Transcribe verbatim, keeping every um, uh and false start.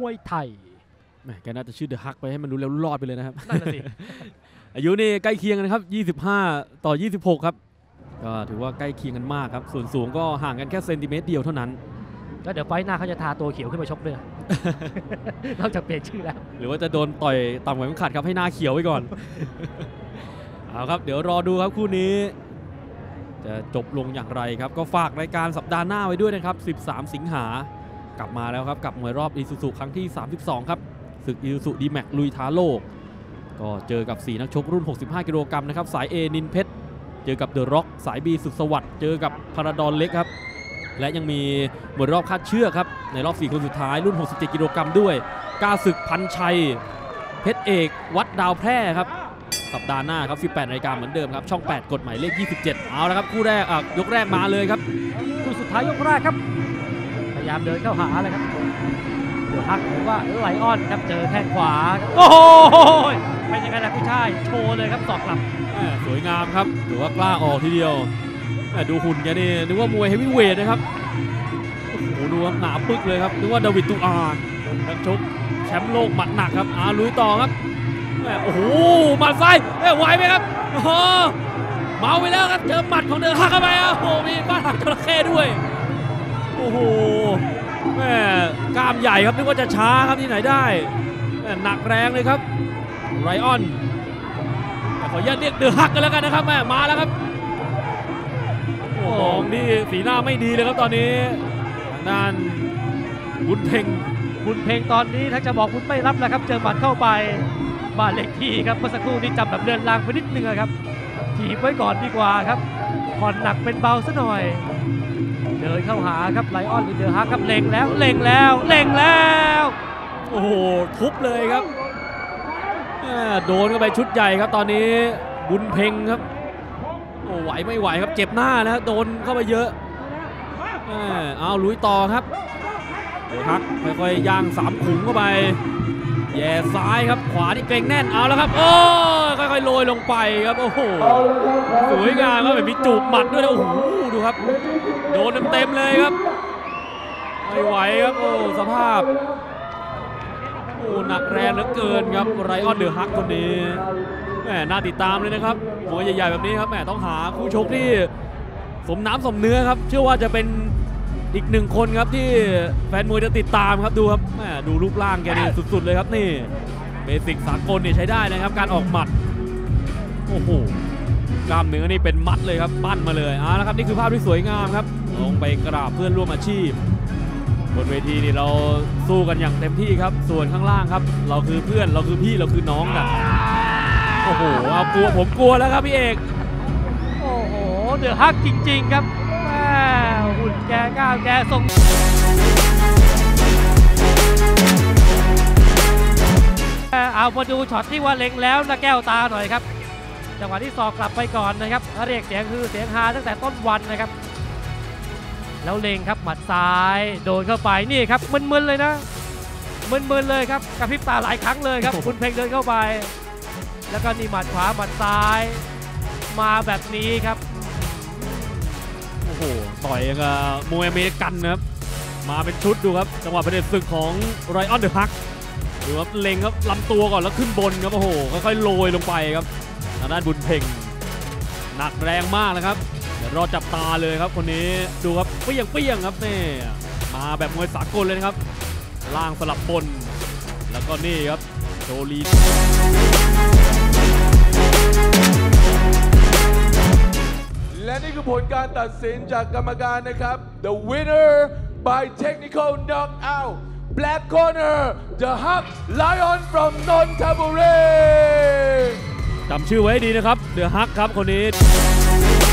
วยไทยแหมแกน่าจะชื่อเดอะฮักไปให้มันรู้แล้วรอดไปเลยนะครับนั่นสิอายุนี่ใกล้เคียงกันนะครับยี่สิบห้าต่อยี่สิบหกครับก็ถือว่าใกล้เคียงกันมากครับส่วนสูงก็ห่างกันแค่เซนติเมตรเดียวเท่านั้นแล้วเดี๋ยวไฟหน้าเขาจะทาตัวเขียวขึ้นมาชกด้วยนอกจากเปลี่ยนชื่อแล้วหรือว่าจะโดนต่อยต่ำกว่าเข็มขัดครับให้หน้าเขียวไว้ก่อน เอาครับเดี๋ยวรอดูครับคู่นี้จะจบลงอย่างไรครับก็ฝากรายการสัปดาห์หน้าไว้ด้วยนะครับสิบสามสิงหากลับมาแล้วครับกับมวยรอบอีซูซูครั้งที่สามสิบสองครับศึกอีซูซูดีแม็กลุยท้าโลกก็เจอกับสี่นักชกรุ่นหกสิบห้ากิโลกรัมนะครับสาย A นินเพชรเจอกับเดอะร็อกสาย B สุขสวัสดิ์เจอกับพาราดอนเล็กครับและยังมีมวยรอบคาดเชือกครับในรอบสี่คนสุดท้ายรุ่นหกสิบเจ็ดกิโลกรัมด้วยกล้าศึกพันชัยเพชรเอกวัดดาวแพร่ครับสัปดาห์หน้าครับสิบแปดนาฬิกาเหมือนเดิมครับช่องแปดกฎหมายเลขยี่สิบเจ็ดเอาละครับคู่แรกอ่ะยกแรกมาเลยครับคู่สุดท้ายยกแรกครับพยายามเดินเข้าหาเลยครับเดี๋ยวพักผมว่าไลออนครับเจอแข้งขวาโอ้โหเป็นยังไงล่ะพี่ชายโชว์เลยครับสอกกลับสวยงามครับถือว่ากล้าออกทีเดียวดูหุ่นแกนี่นึกว่ามวยเฮฟวีเวทนะครับโอ้โหดูครับหนาปึ๊กเลยครับนึกว่าดาวิดตูอาร์นักชกแชมป์โลกหมัดหนักครับอาลุยต่อครับโอ้โหหมัดซ้ายไหวไหมครับโอ้โหเมาไปแล้วครับเจอหมัดของเดินหักเข้าไปโอ้โหมีฟาดหักจระเข้ด้วยโอ้โหแม่กล้ามใหญ่ครับนึกว่าจะช้าครับที่ไหนได้หนักแรงเลยครับไรออนขออนุญาตเรียกเดือดฮักกันแล้วกันนะครับแม่มาแล้วครับโอ้โหนี่สีหน้าไม่ดีเลยครับตอนนี้ทางด้านบุญเพ่งบุญเพ่งตอนนี้ถ้าจะบอกคุณไม่รับแล้วครับเจอหมัดเข้าไปบ้านเลขที่ครับเมื่อสักครู่นี้จำแบบเรือนรางไปนิดนึงครับถีบไว้ก่อนดีกว่าครับผ่อนหนักเป็นเบาซะหน่อยเดินเข้าหาครับไลออนหรือเดือดฮักครับเล็งแล้วเล็งแล้วเล็งแล้วโอ้โหทุบเลยครับโดนเข้าไปชุดใหญ่ครับตอนนี้บุญเพ่งครับโอ้ไหวไม่ไหวครับเจ็บหน้านะโดนเข้าไปเยอะเอาลุยต่อครับเดี๋ยวฮักค่อยๆย่างสามขุมเข้าไปแย่ซ้ายครับขวานี่เกรงแน่นเอาแล้วครับโอ้ค่อยๆโรยลงไปครับโอ้โหสวยงามครับแบบมีจูบหมัดด้วยนะโอ้โหดูครับโดนเต็มๆเลยครับไม่ไหวครับโอ้สภาพโอ้หนักแรงเหลือเกินครับไรออนเดอะฮักคนนี้แหมน่าติดตามเลยนะครับมวยใหญ่ๆแบบนี้ครับแหมต้องหาคู่ชกที่สมน้ำสมเนื้อครับเชื่อว่าจะเป็นอีกหนึ่งคนครับที่แฟนมวยจะติดตามครับดูครับแหมดูรูปร่างแกนี่สุดๆเลยครับนี่เบสิกสากลเนี่ยใช้ได้นะครับการออกหมัดโอ้โหกล้ามเนื้อนี่เป็นมัดเลยครับปั้นมาเลยอ่าแล้วครับนี่คือภาพที่สวยงามครับลงไปกราบเพื่อนร่วมอาชีพบนเวทีนี่เราสู้กันอย่างเต็มที่ครับส่วนข้างล่างครับเราคือเพื่อนเราคือพี่เราคือน้องกันโอ้โหเอากลัวผมกลัวแล้วครับพี่เอกโอ้โหเดือดฮักจริงๆครับหุ่นแกก้าวแกทรงเอามาดูช็อตที่ว่าเล็งแล้วนะแก้วตาหน่อยครับจังหวะที่ศอกกลับไปก่อนนะครับเรียกเสียงคือเสียงฮาตั้งแต่ต้นวันนะครับแล้วเล็งครับหมัดซ้ายโดนเข้าไปนี่ครับมึนๆเลยนะมึนๆเลยครับกระพริบตาหลายครั้งเลยครับคุณเพ่งเดินเข้าไปแล้วก็นี่หมัดขวาหมัดซ้ายมาแบบนี้ครับโอ้โหต่อยกับมวยอเมริกันนะครับมาเป็นชุดดูครับจังหวะประเด็นศึกของไรออนเดอะฮักดูครับเล็งครับลำตัวก่อนแล้วขึ้นบนครับโอ้โหค่อยๆโรยลงไปครับทางด้านบุญเพ่งหนักแรงมากนะครับเดี๋ยวรอจับตาเลยครับคนนี้ดูครับเปี้ยงเปี้ยงครับนี่มาแบบมวยสากลเลยนะครับล่างสลับบนแล้วก็นี่ครับโชลีและนี่คือผลการตัดสินจากกรรมการนะครับ The winner by technical knockout black corner the Hak Lion from Nonthaburi จำชื่อไว้ดีนะครับ The Hak ครับคนนี้